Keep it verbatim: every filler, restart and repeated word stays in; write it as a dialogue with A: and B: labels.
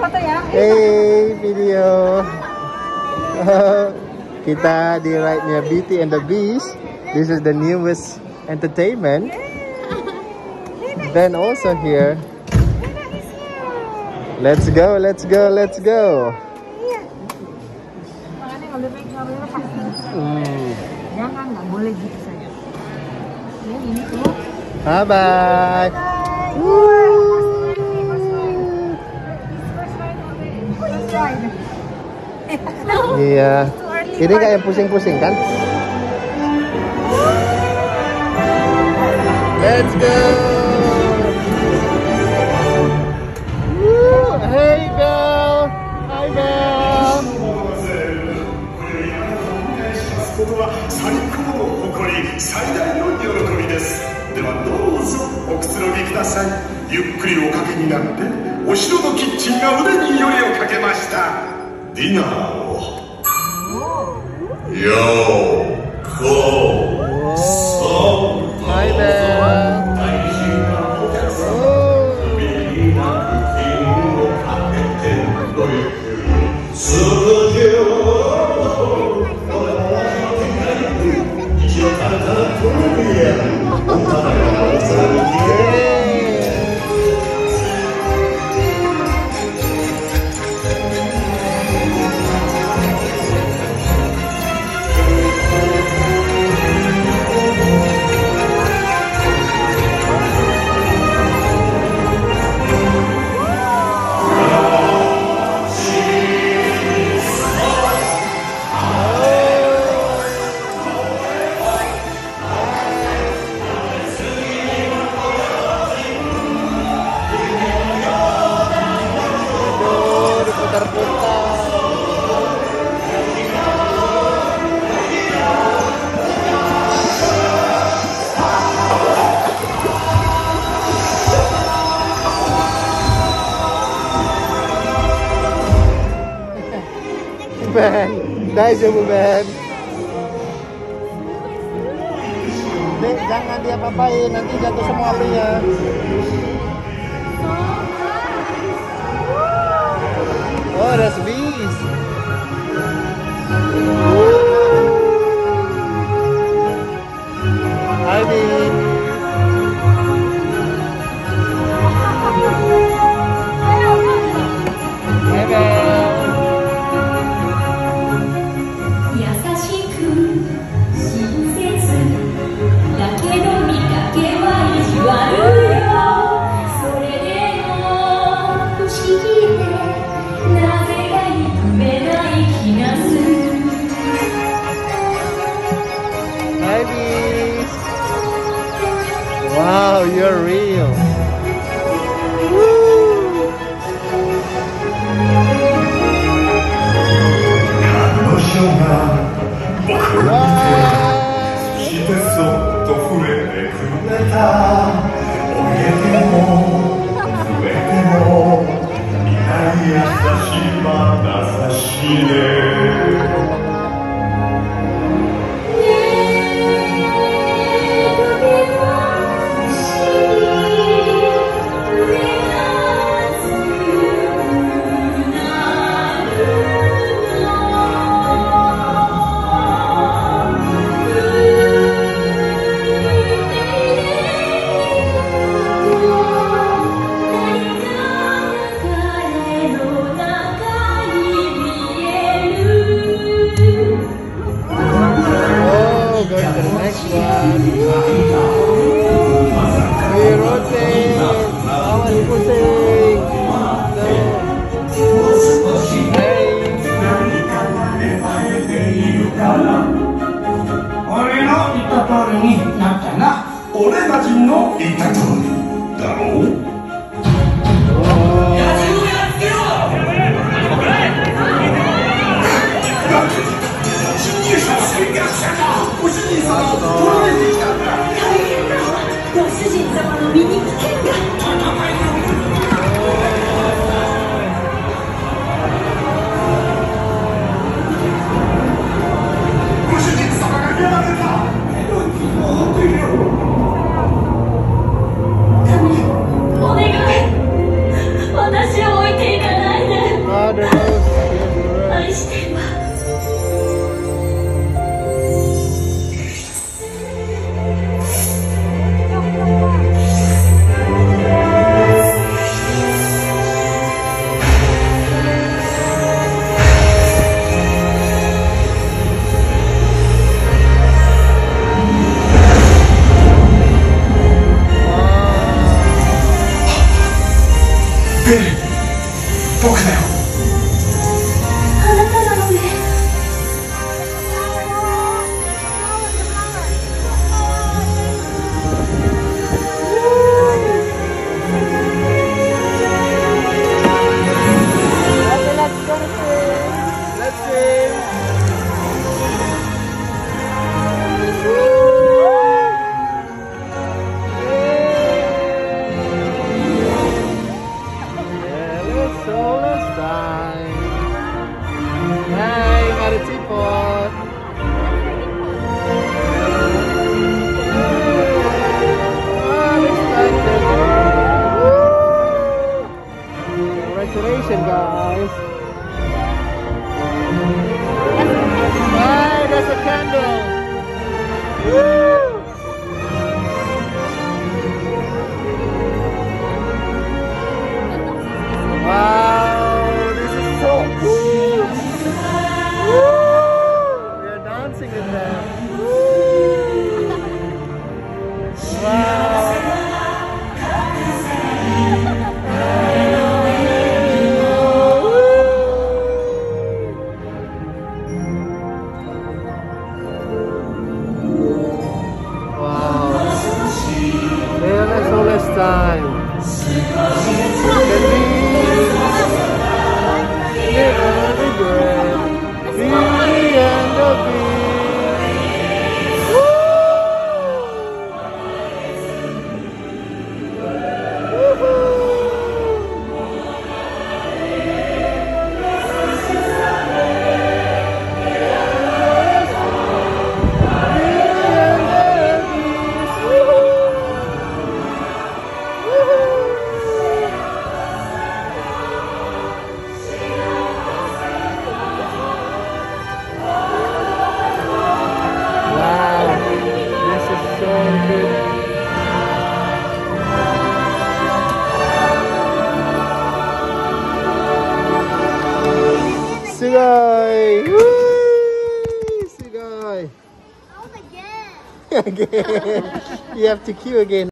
A: foto ya.
B: Hey, video. Kita di ride-nya Beauty and the Beast. This is the newest entertainment. Then also here. Let's go, let's go, let's go. Hmm.
A: Jangan, nggak boleh gitu saja. Ini tuh.
B: Bye bye. Iya. Ini kayak pusing-pusing kan? Let's go. Woo. Hey Belle. Hi Belle.
C: ここは最高の誇り、最大の喜びです。ではどうぞおくつろぎください。ゆっくりおかけになって、お城のキッチンが腕によりをかけました。ディナーを。よーこそ。
B: Hi Belle. 大丈夫Ben. Dek, jangan dia apain, nanti jatuh semua apinya. Oh, that's bees. Hi bees. Hi Ben. ！Wow, you're real.
C: 僕だよ。
D: あなたなのね。
B: Let's see. Hey, got a teapot. Congratulations, guys. Hey, there's a candle. Woo! Wow, this is so cool. Woo! We are dancing with them. Woo! Wow. Time. Sugoi! Woo! Sugoi!
D: That was again.
B: Again. You have to queue again.